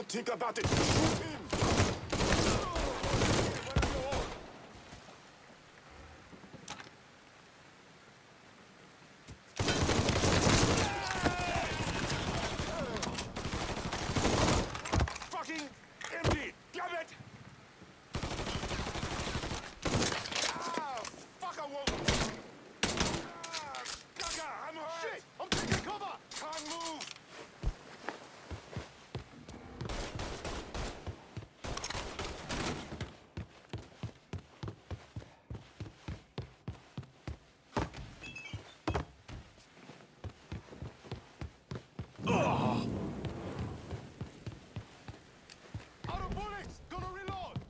think about it. Shoot him! Fucking empty! Damn it! Ah, fuck, I won't! Ah, Gaga, I'm hurt! Shit! I'm taking cover! Can't move! Out of bullets! Gonna reload!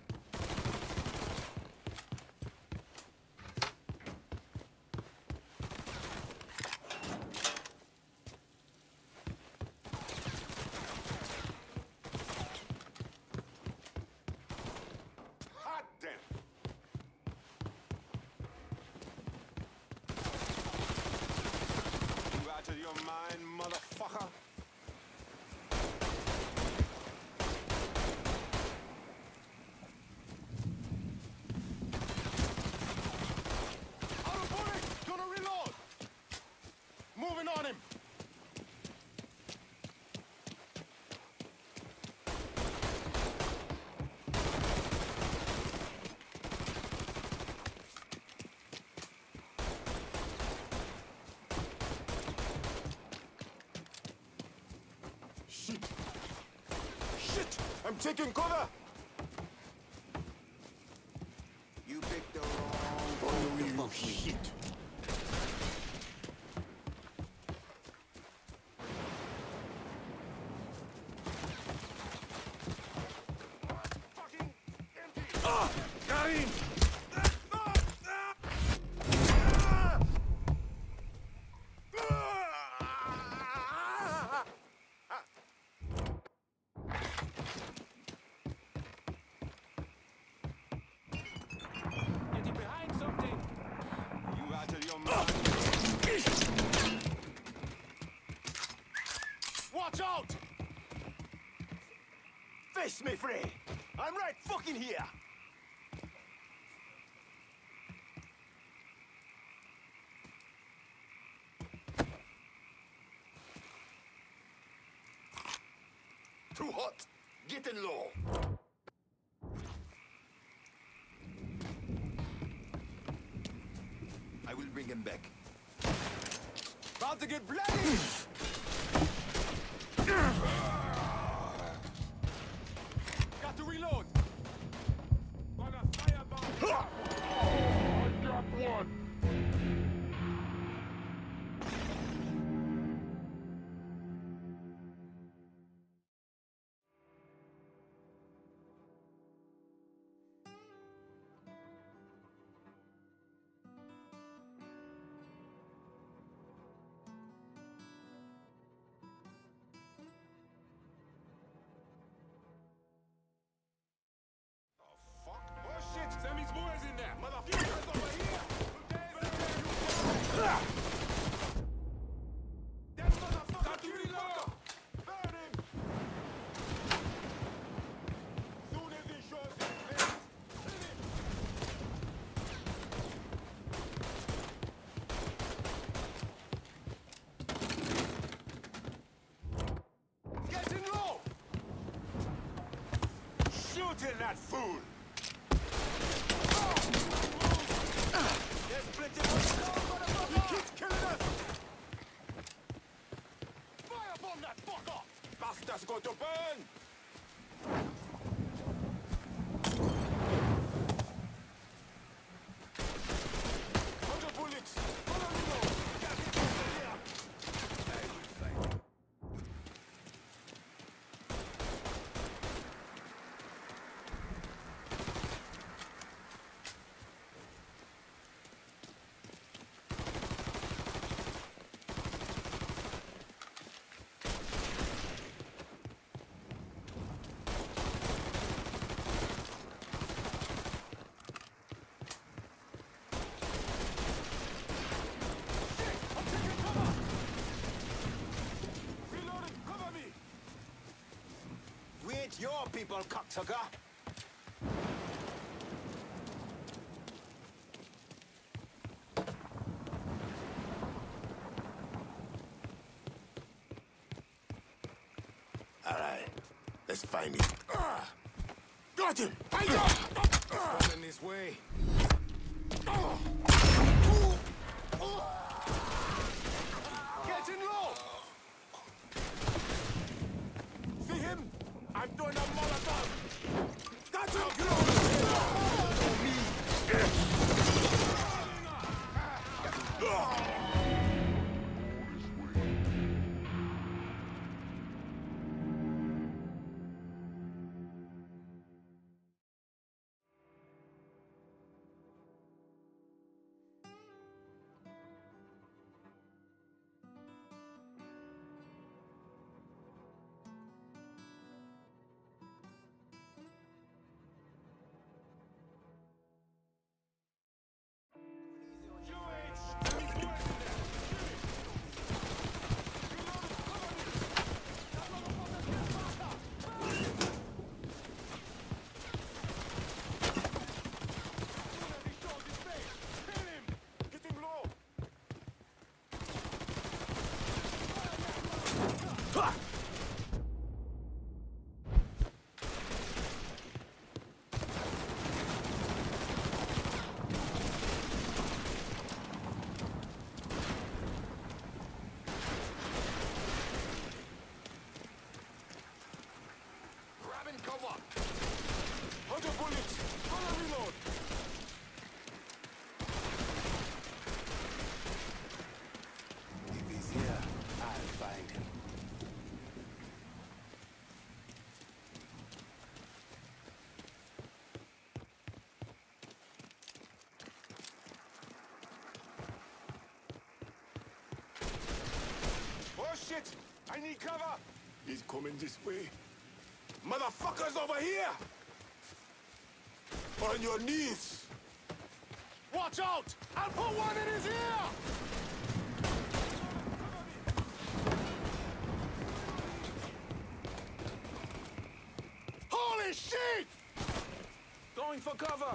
Hot damn! You out of your mind, motherfucker? Out of bullets! Gonna reload! Moving on him! Shit! Shit! I'm taking cover! You picked the wrong Oh, shit! Fucking empty! Ah! Got him! Getting behind something. You out of your mind? Watch out! Face me free! I'm right fucking here! Too hot! Getting low! I will bring him back. About to get bloody! Got to reload! On a firebomb! I got one! Oh shit! Sammy's boys in there! Motherfuckers over here! That motherfucker! Got to reload! Burn him! Soon as he shows his face, hit him! Getting low! Shooting that fool! There's plenty of he keeps killing us! Firebomb that fucker! Bastard's going to burn! Hold your bullets! Follow me now! Get it over here! I will fight. people, cocksucker. All right, let's find it. Got him! Coming this way. Getting low! See him? I'm doing a Molotov! Got him! Cover! 100 bullets! Gonna reload! If he's here, I'll find him. Oh shit! I need cover! He's coming this way. Motherfuckers over here! On your knees! Watch out! I'll put one in his ear! Holy shit! Going for cover!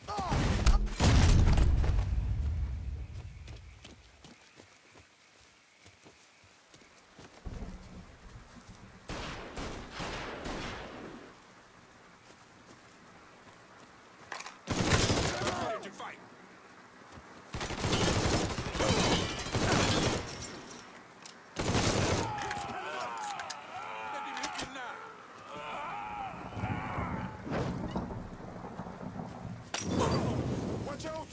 Watch out!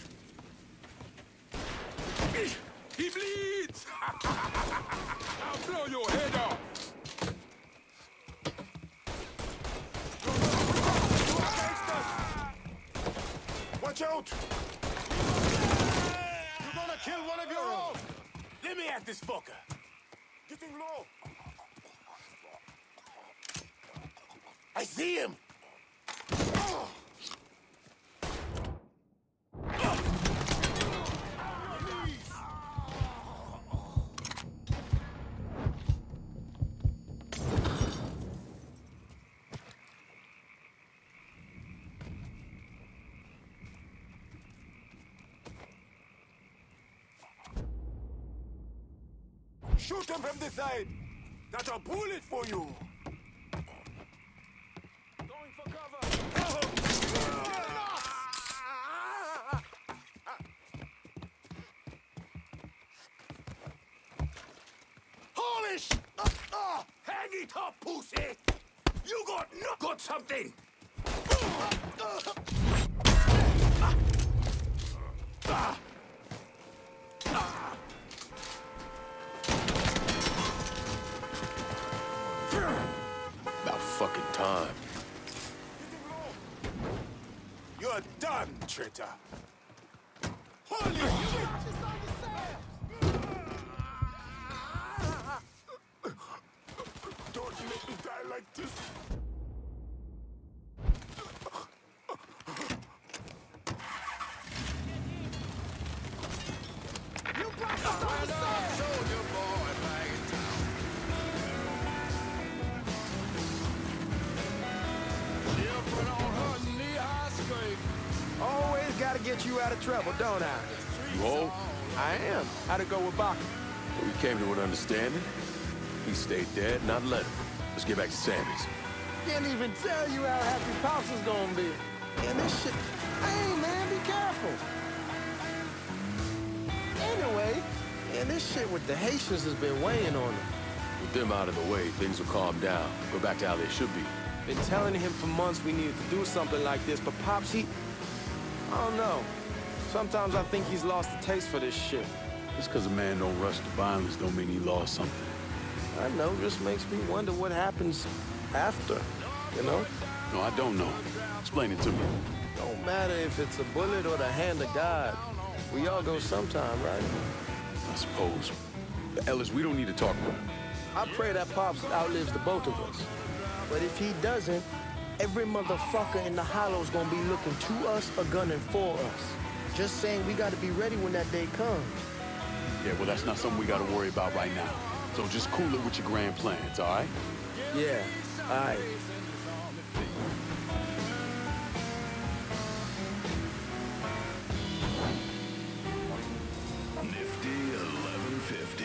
He bleeds! I'll blow your head off! Watch out! You're gonna kill one of your own! Let me at this fucker! Getting low! I see him! Shoot him from the side! Got a bullet for you! Going for cover! Holy sh... hang it up, pussy! You got something! About fucking time. You're done, traitor! Holy shit! Don't make me die like this. you out of trouble, don't I? You old? I am. How'd it go with Baka? So we came to an understanding. He stayed dead, not let him. Let's get back to Sammy's. Can't even tell you how happy Pops is gonna be. And this shit... Hey, man, be careful. Anyway, and this shit with the Haitians has been weighing on him. With them out of the way, things will calm down. Go back to how they should be. Been telling him for months we needed to do something like this, but Pops, I don't know. Sometimes I think he's lost the taste for this shit. Just because a man don't rush to violence don't mean he lost something. I know, just makes me wonder what happens after, you know? No, I don't know. Explain it to me. Don't matter if it's a bullet or the hand of God. We all go sometime, right? I suppose. But Ellis, we don't need to talk about it. I pray that Pops outlives the both of us. But if he doesn't, every motherfucker in the hollow's gonna be looking to us or gunning for us. Just saying we gotta be ready when that day comes. Yeah, well, that's not something we gotta worry about right now. So just cool it with your grand plans, all right? Yeah, all right. Nifty 1150.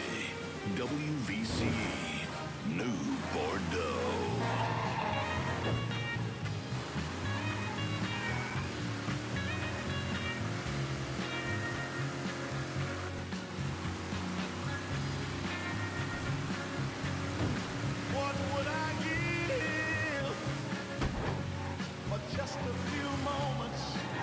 WVCE. New Bordeaux. What would I give for just a few moments?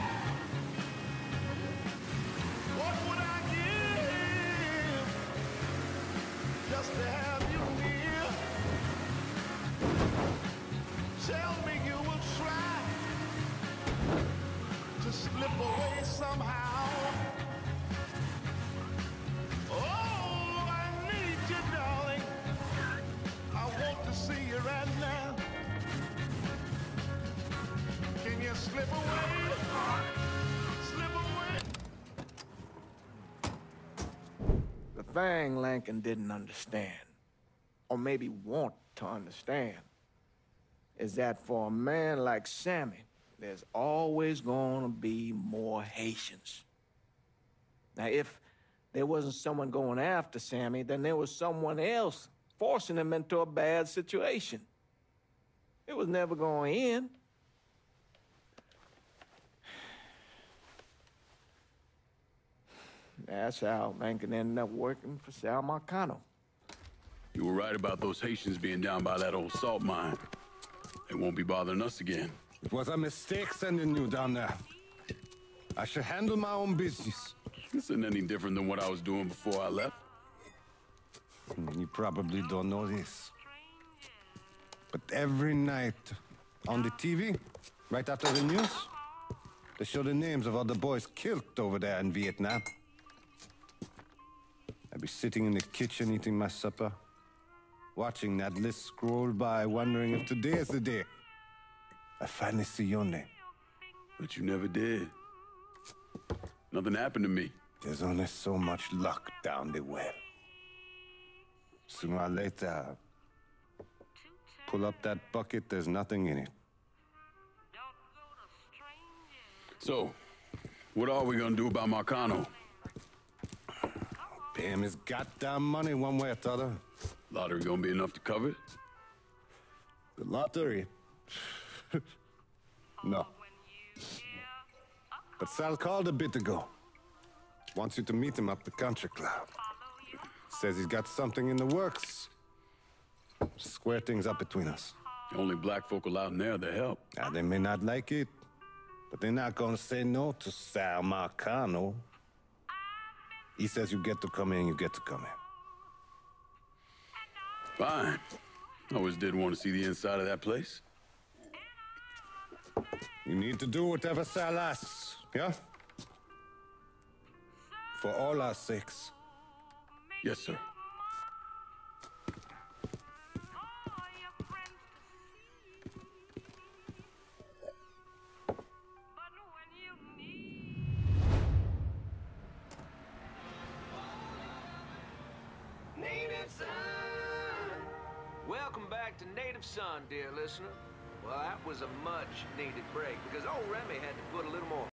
What would I give just to have you near? Tell me you will try to slip away somehow. Oh, I need you, darling. I want to see you right now. Can you slip away? Slip away. The thing Lankin didn't understand, or maybe want to understand, is that for a man like Sammy, there's always gonna be more Haitians. Now, if there wasn't someone going after Sammy, then there was someone else forcing him into a bad situation. It was never going to end. That's how Lankin ended up working for Sal Marcano. You were right about those Haitians being down by that old salt mine. They won't be bothering us again. It was a mistake sending you down there. I should handle my own business. This isn't any different than what I was doing before I left. You probably don't know this. But every night on the TV, right after the news, they show the names of all the boys killed over there in Vietnam. I'd be sitting in the kitchen eating my supper, watching that list scroll by, wondering if today is the day I finally see your name. But you never did. Nothing happened to me. There's only so much luck down the well. Sooner or later, pull up that bucket, there's nothing in it. So, what are we gonna do about Marcano? Pay him his goddamn money one way or the other. Lottery gonna be enough to cover it? The lottery? No. But Sal called a bit ago. Wants you to meet him up the country club. Says he's got something in the works. Square things up between us. The only black folk allowed in there to help. Now, they may not like it, but they're not gonna say no to Sal Marcano. He says you get to come in, you get to come in. Fine. I always did want to see the inside of that place. You need to do whatever Sal asks, yeah? For all our sakes. Yes, sir. Welcome back to Native Son, dear listener. Well, that was a much-needed break because old Remy had to put a little more